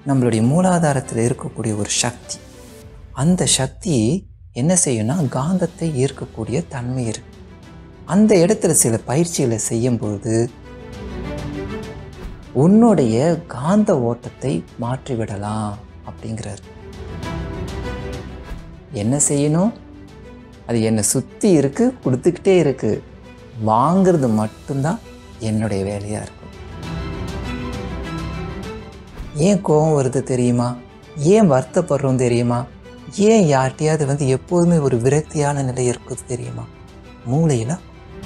நம்மளுடைய மூலாதாரத்தில் இருக்கக்கூடிய ஒரு சக்தி. அந்த சக்தி என்ன செய்யும்னா காந்தத்தை ஈர்க்கக்கூடிய தன்மை இருக்கு. அந்த இடத்துல சில பயிற்சிகளை செய்யும்பொழுது உன்னுடைய காந்த ஓட்டத்தை மாற்றிவிடலாம் அப்படிங்கிறார். என்ன செய்யணும்? அது என்னை சுற்றி இருக்கு, கொடுத்துக்கிட்டே இருக்கு, வாங்கிறது மட்டும்தான் என்னுடைய வேலையாக இருக்கும். ஏன் கோபம் வருது தெரியுமா? ஏன் வருத்தப்படுறோம் தெரியுமா? ஏன் யார்கிட்டையாவது எப்போதுமே ஒரு விரக்தியான நிலை இருக்குது தெரியுமா? மூளையில்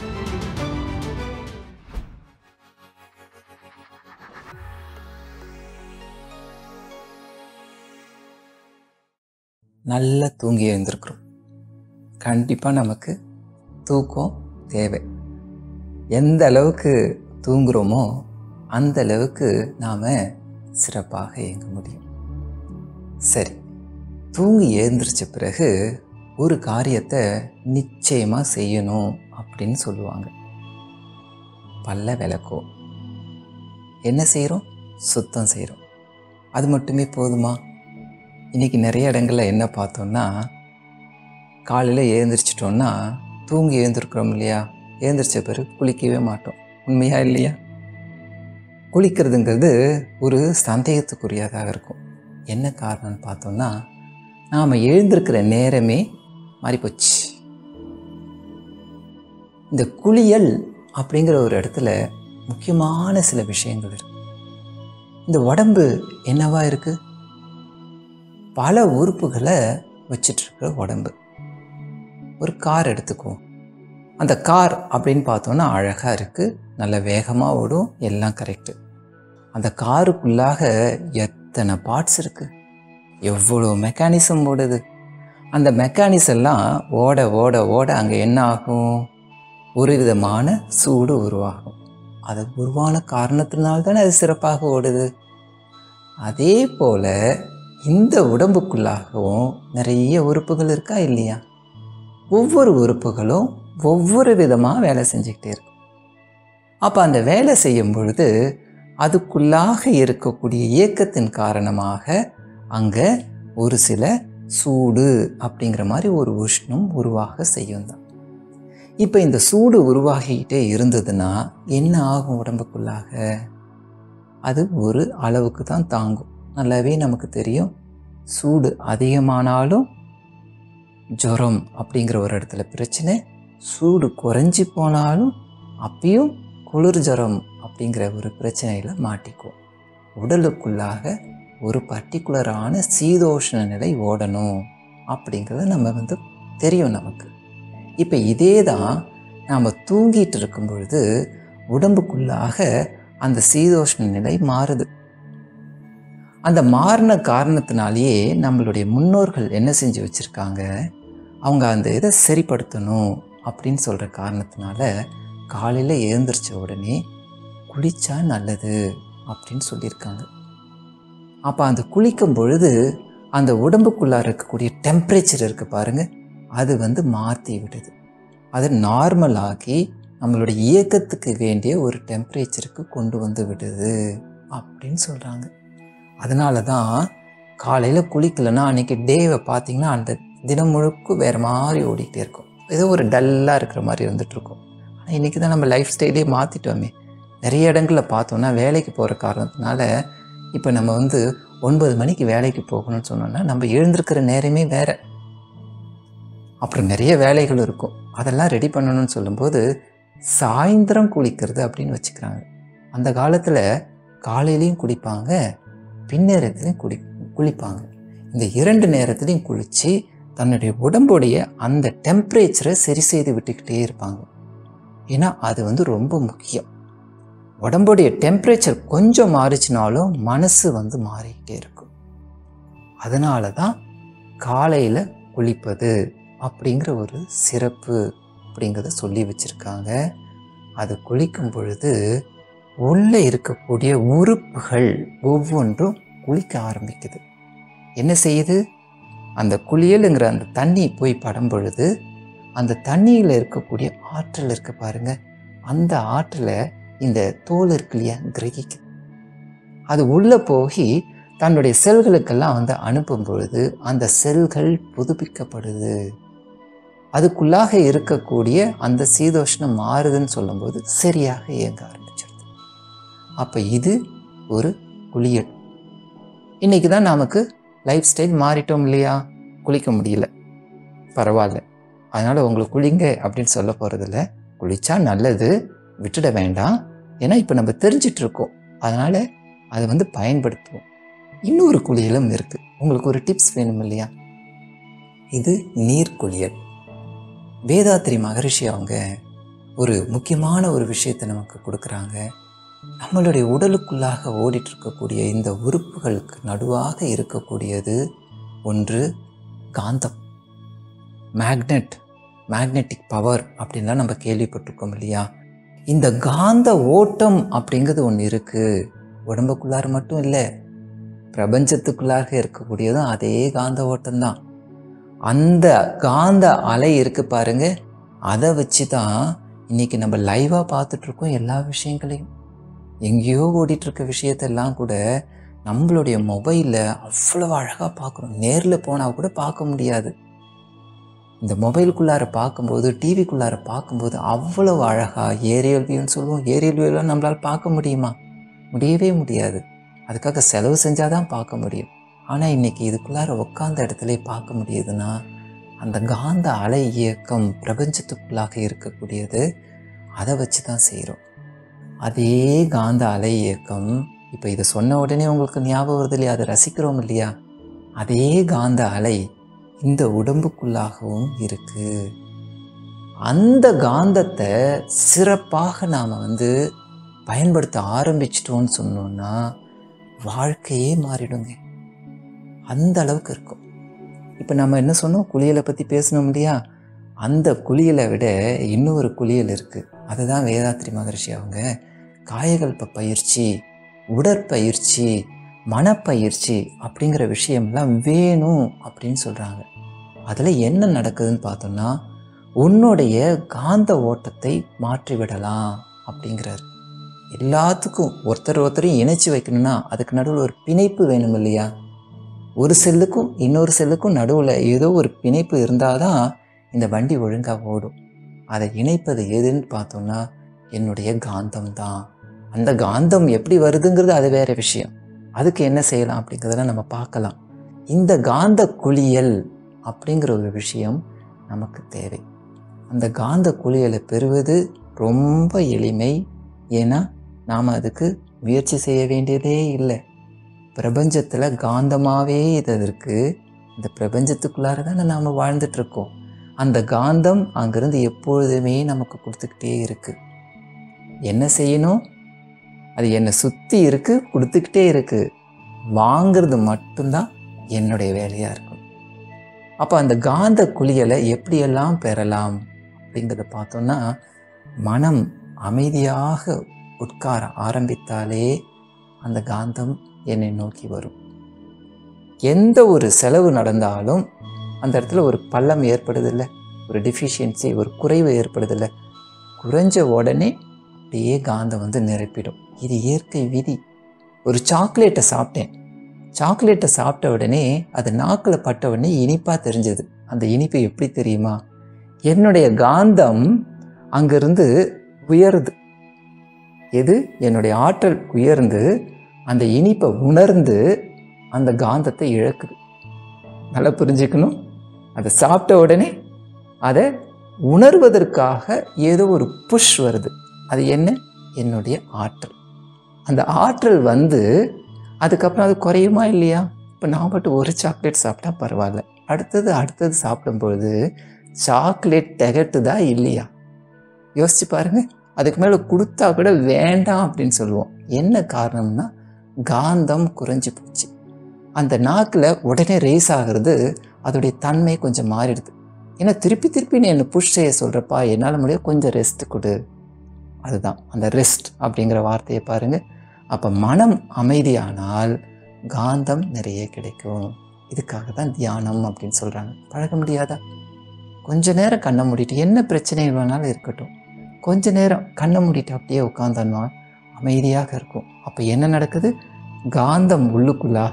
நல்லா தூங்கி எழுந்திருக்கிறோம். கண்டிப்பாக நமக்கு தூக்கம் தேவை. எந்த அளவுக்கு தூங்குகிறோமோ அந்த அளவுக்கு நாம் சிறப்பாக இயங்க முடியும். சரி, தூங்கி எழுந்திரிச்ச பிறகு ஒரு காரியத்தை நிச்சயமாக செய்யணும் அப்படின்னு சொல்லுவாங்க. பல்ல விளக்குவோம். என்ன செய்கிறோம்? சுத்தம் செய்கிறோம். அது மட்டுமே போதுமா? இன்றைக்கி நிறைய இடங்களில் என்ன பார்த்தோன்னா, காலையில் எழுந்திரிச்சிட்டோன்னா தூங்கி எழுந்திருக்கிறோம் இல்லையா, எழுந்திரிச்ச பிறகு குளிக்கவே மாட்டோம். உண்மையா இல்லையா? குளிக்கிறதுங்கிறது ஒரு சந்தேகத்துக்குரியதாக இருக்கும். என்ன காரணம்னு பார்த்தோன்னா, நாம் எழுந்திருக்கிற நேரமே மாறிப்போச்சு. இந்த குளியல் அப்படிங்கிற ஒரு இடத்துல முக்கியமான சில விஷயங்கள் இருக்கு. இந்த உடம்பு என்னவா இருக்குது? பல உறுப்புகளை வச்சிட்ருக்கிற உடம்பு. ஒரு கார் எடுத்துக்குவோம். அந்த கார் அப்படின்னு பார்த்தோன்னா அழகாக இருக்குது, நல்ல வேகமாக ஓடும், எல்லாம் கரெக்டு. அந்த காருக்குள்ளாக எத்தனை பார்ட்ஸ் இருக்குது, எவ்வளோ மெக்கானிசம் ஓடுது. அந்த மெக்கானிசம்லாம் ஓட ஓட ஓட அங்கே என்ன ஆகும்? ஒரு விதமான சூடு உருவாகும். அது உருவான காரணத்தினால்தானே அது சிறப்பாக ஓடுது. அதே போல் இந்த உடம்புக்குள்ளாகவும் நிறைய உறுப்புகள் இருக்கா இல்லையா? ஒவ்வொரு உறுப்புகளும் ஒவ்வொரு விதமாக வேலை செஞ்சுக்கிட்டே இருக்கும். அப்போ அந்த வேலை செய்யும் பொழுது அதுக்குள்ளாக இருக்கக்கூடிய இயக்கத்தின் காரணமாக அங்கே ஒரு சில சூடு அப்படிங்கிற மாதிரி ஒரு உஷ்ணம் உருவாக செய்யும் தான். இப்போ இந்த சூடு உருவாகிக்கிட்டே இருந்ததுன்னா என்ன ஆகும்? உடம்புக்குள்ளாக அது ஒரு அளவுக்கு தான் தாங்கும். நல்லாவே நமக்கு தெரியும், சூடு அதிகமானாலும் ஜுரம் அப்படிங்கிற ஒரு இடத்துல பிரச்சனை, சூடு குறைஞ்சி போனாலும் அப்பயும் குளிர் ஜுரம் அப்படிங்கிற ஒரு பிரச்சனையில் மாட்டிக்கும். உடலுக்குள்ளாக ஒரு பர்டிகுலரான சீதோஷ்ண நிலை ஓடணும் அப்படிங்கிறது நம்ம தெரியும் நமக்கு. இப்போ இதே தான் நாம் தூங்கிட்டு இருக்கும் பொழுது உடம்புக்குள்ளாக அந்த சீதோஷ்ண நிலை மாறுது. அந்த மாறின காரணத்தினாலேயே நம்மளுடைய முன்னோர்கள் என்ன செஞ்சு வச்சுருக்காங்க, அவங்க அந்த இதை சரிப்படுத்தணும் அப்படின்னு சொல்கிற காரணத்தினால காலையில் எழுந்திரிச்ச உடனே குளித்தா நல்லது அப்படின்னு சொல்லியிருக்காங்க. அப்போ அந்த குளிக்கும் பொழுது அந்த உடம்புக்குள்ளார இருக்கக்கூடிய டெம்பரேச்சர் இருக்குது பாருங்கள், அது மாற்றி விடுது. அது நார்மலாகி நம்மளுடைய இயக்கத்துக்கு வேண்டிய ஒரு டெம்பரேச்சருக்கு கொண்டு விடுது அப்படின்னு சொல்கிறாங்க. அதனால தான் காலையில் குளிக்கலைன்னா அன்றைக்கி டேவை பார்த்திங்கன்னா அந்த தினம் முழுக்க வேறு மாதிரி ஓடிக்கிட்டே இருக்கும். ஏதோ ஒரு டல்லாக இருக்கிற மாதிரி இருந்துகிட்ருக்கும். ஆனால் இன்றைக்கி தான் நம்ம லைஃப் ஸ்டைலே மாற்றிட்டோமே. நிறைய இடங்களில் பார்த்தோன்னா வேலைக்கு போகிற காரணத்தினால இப்போ நம்ம 9 மணிக்கு வேலைக்கு போகணும்னு சொன்னோன்னா நம்ம எழுந்திருக்கிற நேரமே வேறு. அப்புறம் நிறைய வேலைகள் இருக்கும், அதெல்லாம் ரெடி பண்ணணும்னு சொல்லும்போது சாயந்தரம் குளிக்கிறது அப்படின்னு வச்சுக்கிறாங்க. அந்த காலத்தில் காலையிலையும் குளிப்பாங்க, பின்னேரத்துலையும் குளிப்பாங்க. இந்த 2 நேரத்துலையும் குளித்து தன்னுடைய உடம்புடைய அந்த டெம்பரேச்சரை சரி செய்து விட்டுக்கிட்டே இருப்பாங்க. ஏன்னா அது ரொம்ப முக்கியம். உடம்புடைய டெம்பரேச்சர் கொஞ்சம் மாறிச்சினாலும் மனசு மாறிக்கிட்டே இருக்கும். அதனால தான் காலையில் குளிப்பது அப்படிங்கிற ஒரு சிறப்பு அப்படிங்கிறத சொல்லி வச்சுருக்காங்க. அது குளிக்கும் பொழுது உள்ளே இருக்கக்கூடிய உறுப்புகள் ஒவ்வொன்றும் குளிக்க ஆரம்பிக்குது. என்ன செய்யுது? அந்த குளியலுங்கிற அந்த தண்ணி போய் படும் பொழுது அந்த தண்ணியில் இருக்கக்கூடிய ஆற்றல் இருக்கு பாருங்க, அந்த ஆற்றலை இந்த தோல் இருக்கு இல்லையா கிரகிக்குது. அது உள்ளே போய் தன்னுடைய செல்களுக்கெல்லாம் வந்து அனுப்பும் பொழுது அந்த செல்கள் புதுப்பிக்கப்படுது. அதுக்குள்ளாக இருக்கக்கூடிய அந்த சீதோஷ்ணம் மாறுதுன்னு சொல்லும்போது சரியாக இயங்க ஆரம்பிச்சிருது. அப்போ இது ஒரு குளியல். இன்றைக்கி தான் நமக்கு லைஃப் ஸ்டைல் மாறிட்டோம் இல்லையா? குளிக்க முடியல, பரவாயில்ல, அதனால் உங்களுக்கு குளிங்க அப்படின்னு சொல்ல போகிறதில்ல. குளித்தா நல்லது, விட்டுட வேண்டாம். ஏன்னா இப்போ நம்ம தெரிஞ்சிட்ருக்கோம், அதனால் அதை வந்து பயன்படுத்துவோம். இன்னொரு குளியலும் இருக்குது. உங்களுக்கு ஒரு டிப்ஸ் வேணும் இல்லையா? இது நீர் குளியல். வேதாத்ரி மகரிஷி அவங்க ஒரு முக்கியமான ஒரு விஷயத்தை நமக்கு கொடுக்குறாங்க. நம்மளுடைய உடலுக்குள்ளாக ஓடிட்டு இருக்கக்கூடிய இந்த உறுப்புகளுக்கு நடுவாக இருக்கக்கூடியது ஒன்று காந்தம், மேக்னெட்டிக் பவர் அப்படின்லாம் நம்ம கேள்விப்பட்டிருக்கோம் இல்லையா? இந்த காந்த ஓட்டம் அப்படிங்கிறது ஒன்று இருக்குது. உடம்புக்குள்ளார மட்டும் இல்லை, பிரபஞ்சத்துக்குள்ளாக இருக்கக்கூடியதும் அதே காந்த ஓட்டம்தான். அந்த காந்த அலை இருக்கு பாருங்க, அதை வச்சு தான் இன்னைக்கு நம்ம லைவாக பார்த்துட்ருக்கோம். எல்லா விஷயங்களையும் எங்கேயோ ஓடிட்டுருக்க விஷயத்தெல்லாம் கூட நம்மளுடைய மொபைலில் அவ்வளோ அழகாக பார்க்குறோம். நேரில் போனால் கூட பார்க்க முடியாது. இந்த மொபைலுக்குள்ளார பார்க்கும்போது, டிவிக்குள்ளார பார்க்கும்போது அவ்வளவு அழகாக ஏரியல் வியூன்னு சொல்லுவோம். ஏரியல் வியூலாம் நம்மளால் பார்க்க முடியுமா? முடியவே முடியாது. அதுக்காக செலவு செஞ்சால் தான் பார்க்க முடியும். ஆனால் இன்றைக்கி இதுக்குள்ளார உட்காந்த இடத்துல பார்க்க முடியுதுன்னா அந்த காந்த அலை இயக்கம் பிரபஞ்சத்துக்குள்ளாக இருக்கக்கூடியது, அதை வச்சு தான் செய்கிறோம். அதே காந்த அலை இயக்கம், இப்போ இதை சொன்ன உடனே உங்களுக்கு ஞாபகம் வருது இல்லையா? அதை ரசிக்கிறோம் இல்லையா? அதே காந்த அலை இந்த உடம்புக்குள்ளாகவும் இருக்குது. அந்த காந்தத்தை சிறப்பாக நாம் வந்து பயன்படுத்த ஆரம்பிச்சிட்டோன்னு சொன்னோன்னா வாழ்க்கையே மாறிடுங்க. அந்த அளவுக்கு இருக்கும். இப்போ நம்ம என்ன சொன்னோம்? குளியலை பற்றி பேசணும் இல்லையா? அந்த குளியலை விட இன்னொரு குளியல் இருக்குது. அதுதான் வேதாத்ரி மகரிஷி அவங்க காயகல்ப பயிற்சி, உடற்பயிற்சி, மனப்பயிற்சி அப்படிங்கிற விஷயம்லாம் வேணும் அப்படின்னு சொல்கிறாங்க. அதில் என்ன நடக்குதுன்னு பார்த்தோம்னா, உன்னுடைய காந்த ஓட்டத்தை மாற்றிவிடலாம் அப்படிங்கிறாரு. எல்லாத்துக்கும் ஒருத்தரையும் இணைச்சி வைக்கணும்னா அதுக்கு நடுவில் ஒரு பிணைப்பு வேணும் இல்லையா? ஒரு செல்லுக்கும் இன்னொரு செல்லுக்கும் நடுவில் ஏதோ ஒரு பிணைப்பு இருந்தால் தான் இந்த வண்டி ஒழுங்காக ஓடும். அதை இணைப்பது எதுன்னு பார்த்தோம்னா என்னுடைய காந்தம் தான். அந்த காந்தம் எப்படி வருதுங்கிறது அது வேறு விஷயம். அதுக்கு என்ன செய்யலாம் அப்படிங்கிறதெல்லாம் நம்ம பார்க்கலாம். இந்த காந்த குளியல் அப்படிங்கிற ஒரு விஷயம் நமக்கு தேவை. அந்த காந்த குளியலை பெறுவது ரொம்ப எளிமை. ஏன்னா நாம் அதுக்கு முயற்சி செய்ய வேண்டியதே இல்லை. பிரபஞ்சத்தில் காந்தமாகவே இது இருக்குது. இந்த பிரபஞ்சத்துக்குள்ளார தானே நாம் வாழ்ந்துட்டுருக்கோம். அந்த காந்தம் அங்கேருந்து எப்பொழுதுமே நமக்கு கொடுத்துக்கிட்டே இருக்குது. என்ன செய்யணும்? அது என்னை சுற்றி இருக்குது, கொடுத்துக்கிட்டே இருக்குது. வாங்கிறது மட்டும்தான் என்னுடைய வேலையாக இருக்கும். அப்போ அந்த காந்த குளியலை எப்படியெல்லாம் பெறலாம் அப்படிங்கிறத பார்த்தோன்னா, மனம் அமைதியாக உட்கார ஆரம்பித்தாலே அந்த காந்தம் என்னை நோக்கி வரும். எந்த ஒரு செலவு நடந்தாலும் அந்த இடத்துல ஒரு பள்ளம் ஏற்படுதில்லை, ஒரு டெஃபிஷியன்சி, ஒரு குறைவு ஏற்படுதில்லை. குறைஞ்ச உடனே அப்படியே காந்தம் வந்து நிரப்பிடும். இது இயற்கை விதி. ஒரு சாக்லேட்டை சாப்பிட்டேன். சாக்லேட்டை சாப்பிட்ட உடனே அது நாக்கில் பட்ட உடனே இனிப்பாக தெரிஞ்சது. அந்த இனிப்பு எப்படி தெரியுமா? என்னுடைய காந்தம் அங்கிருந்து உயருது. எது? என்னுடைய ஆற்றல் உயர்ந்து அந்த இனிப்பை உணர்ந்து அந்த காந்தத்தை இழக்குது. நல்லா புரிஞ்சுக்கணும். அதை சாப்பிட்ட உடனே அதை உணர்வதற்காக ஏதோ ஒரு புஷ் வருது. அது என்ன? என்னுடைய ஆற்றல். அந்த ஆற்றல் வந்து அதுக்கப்புறம் அது குறையுமா இல்லையா? இப்போ நான் மட்டும் ஒரு சாக்லேட் சாப்பிட்டா பரவாயில்ல, அடுத்தது சாப்பிடும்பொழுது சாக்லேட் திகட்டுதா இல்லையா? யோசிச்சு பாருங்க. அதுக்கு மேலே கொடுத்தா கூட வேண்டாம் அப்படின்னு சொல்லுவோம். என்ன காரணம்னா காந்தம் குறைஞ்சி போச்சு. அந்த நாக்கில் உடனே ரேஸ் ஆகிறது, அதோடைய தன்மை கொஞ்சம் மாறிடுது. ஏன்னா திருப்பி நீ என்னை புஷ் செய்ய சொல்கிறப்பா, என்னால் முடியாது, கொஞ்சம் ரெஸ்ட் கொடு. அதுதான் அந்த ரெஸ்ட் அப்படிங்கிற வார்த்தையை பாருங்கள். அப்போ மனம் அமைதியானால் காந்தம் நிறைய கிடைக்கும். இதுக்காக தான் தியானம் அப்படின்னு சொல்கிறாங்க. பழக முடியாதா? கொஞ்ச நேரம் கண்ணை மூடிட்டு, என்ன பிரச்சனை வேணாலும் இருக்கட்டும், கொஞ்ச நேரம் கண்ணை மூடிட்டு அப்படியே உட்காந்தோன்னா அமைதியாக இருக்கும். அப்போ என்ன நடக்குது? காந்தம் உள்ளுக்குள்ளாக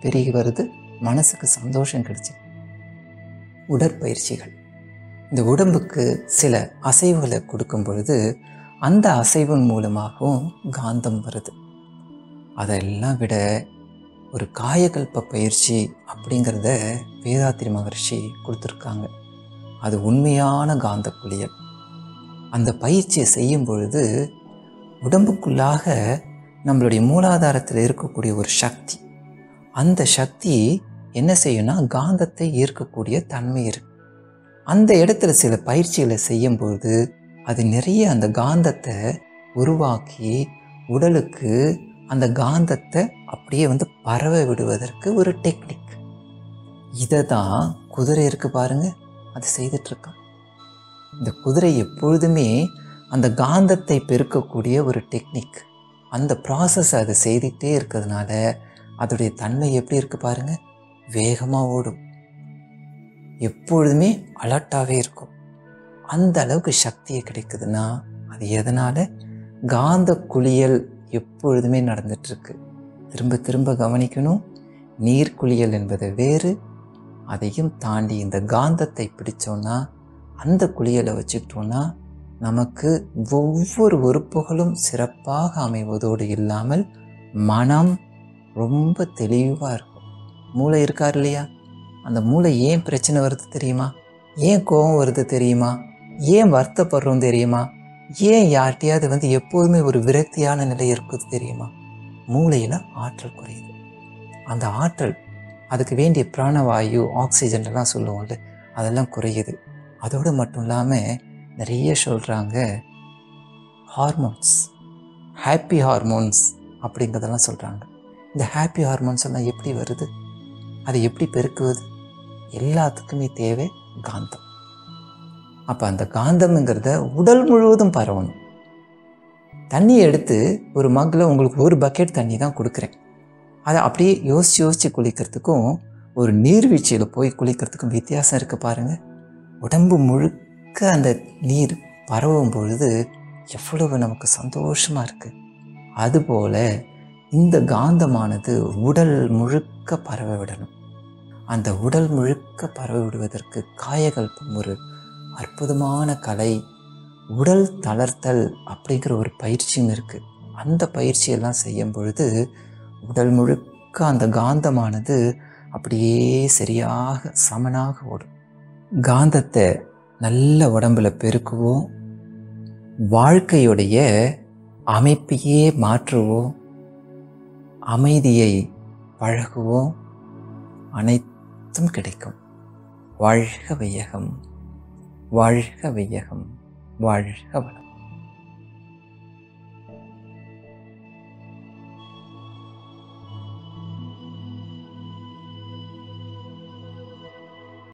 பெருகி வருது, மனசுக்கு சந்தோஷம் கிடைச்சி. உடற்பயிற்சிகள் இந்த உடம்புக்கு சில அசைவுகளை கொடுக்கும் பொழுது அந்த அசைவின் மூலமாகவும் காந்தம் வருது. அதெல்லாம் விட ஒரு காயகல்ப பயிற்சி அப்படிங்கிறத வேதாத்திரி மகர்ஷி கொடுத்துருக்காங்க. அது உண்மையான காந்த குளியல். அந்த பயிற்சியை செய்யும் பொழுது உடம்புக்குள்ளாக நம்மளுடைய மூலாதாரத்தில் இருக்கக்கூடிய ஒரு சக்தி, அந்த சக்தி என்ன செய்யும்னா காந்தத்தை ஈர்க்கக்கூடிய தன்மை இருக்கு. அந்த இடத்துல சில பயிற்சிகளை செய்யும்பொழுது அது நிறைய அந்த காந்தத்தை உருவாக்கி உடலுக்கு அந்த காந்தத்தை அப்படியே பரவ விடுவதற்கு ஒரு டெக்னிக். இதை தான் குதிரை இருக்கு பாருங்க, அது செய்துட்ருக்கான். இந்த குதிரை எப்பொழுதுமே அந்த காந்தத்தை பெருக்கக்கூடிய ஒரு டெக்னிக், அந்த ப்ராசஸ் அது செய்துகிட்டே இருக்கிறதுனால அதோடைய தன்மை எப்படி இருக்கு பாருங்க, வேகமாக ஓடும், எப்பொழுதுமே அலர்ட்டாகவே இருக்கும். அந்த அளவுக்கு சக்தியை கிடைக்குதுன்னா அது எதனால்? காந்த குளியல் எப்பொழுதுமே நடந்துட்டுருக்கு. திரும்ப திரும்ப கவனிக்கணும், நீர் குளியல் என்பது வேறு. அதையும் தாண்டி இந்த காந்தத்தை பிடிச்சோன்னா, அந்த குளியலை வச்சுக்கிட்டோன்னா நமக்கு ஒவ்வொரு உறுப்புகளும் சிறப்பாக அமைவதோடு இல்லாமல் மனம் ரொம்ப தெளிவாக இருக்கும். மூளை இருக்கார் இல்லையா, அந்த மூளை ஏன் பிரச்சனை வருது தெரியுமா? ஏன் கோபம் வருது தெரியுமா? ஏன் வருத்தப்படுறோம் தெரியுமா? ஏன் யார்கிட்டையாவது எப்போதுமே ஒரு விரக்தியான நிலை இருக்குது தெரியுமா? மூளையில் ஆற்றல் குறையுது. அந்த ஆற்றல், அதுக்கு வேண்டிய பிராணவாயு, ஆக்சிஜன் எல்லாம் சொல்லுவோம்ல, அதெல்லாம் குறையுது. அதோடு மட்டும் இல்லாமல் நிறைய சொல்கிறாங்க ஹார்மோன்ஸ், ஹாப்பி ஹார்மோன்ஸ் அப்படிங்கிறதெல்லாம் சொல்கிறாங்க. இந்த ஹாப்பி ஹார்மோன்ஸ் எல்லாம் எப்படி வருது? அதை எப்படி பெருக்குவது? எல்லாத்துக்குமே தேவை காந்தம். அப்போ அந்த காந்தம்ங்கிறத உடல் முழுவதும் பரவணும். தண்ணியை எடுத்து ஒரு மக்கில் உங்களுக்கு ஒரு பக்கெட் தண்ணி தான் கொடுக்குறேன். அதை அப்படியே யோசித்து குளிக்கிறதுக்கும் ஒரு நீர்வீழ்ச்சியில் போய் குளிக்கிறதுக்கும் வித்தியாசம் இருக்குது பாருங்கள். உடம்பு முழுக்க அந்த நீர் பரவும் பொழுது எவ்வளவு நமக்கு சந்தோஷமாக இருக்குது. அதுபோல் இந்த காந்தமானது உடல் முழுக்க பரவ விடணும். அந்த உடல் முழுக்க பரவ விடுவதற்கு காயகல்பம் ஒரு அற்புதமான கலை. உடல் தளர்த்தல் அப்படிங்கிற ஒரு பயிற்சியும் இருக்குது. அந்த பயிற்சியெல்லாம் செய்யும் பொழுது உடல் முழுக்க அந்த காந்தமானது அப்படியே சரியாக சமனாக ஓடும். காந்தத்தை நல்ல உடம்புல பெருக்குவோம், வாழ்க்கையுடைய அமைப்பையே மாற்றுவோம், அமைதியை பழகுவோம், அனைத்தும் கிடைக்கும். வாழ்க வையகம், வாழ்க வையகம், வாழ்க வளம்.